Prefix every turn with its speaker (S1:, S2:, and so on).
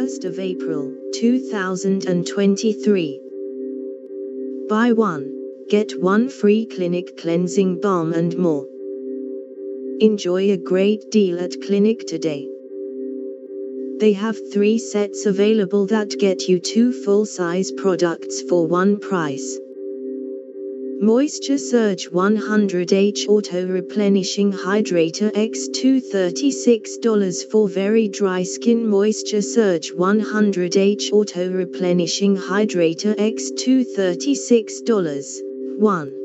S1: 1st of April, 2023. Buy one, get one free Clinique cleansing balm and more. Enjoy a great deal at Clinique today. They have 3 sets available that get you 2 full-size products for one price. Moisture Surge 100H Auto-Replenishing Hydrator X $236 for very dry skin. Moisture Surge 100H Auto-Replenishing Hydrator X $236. 1.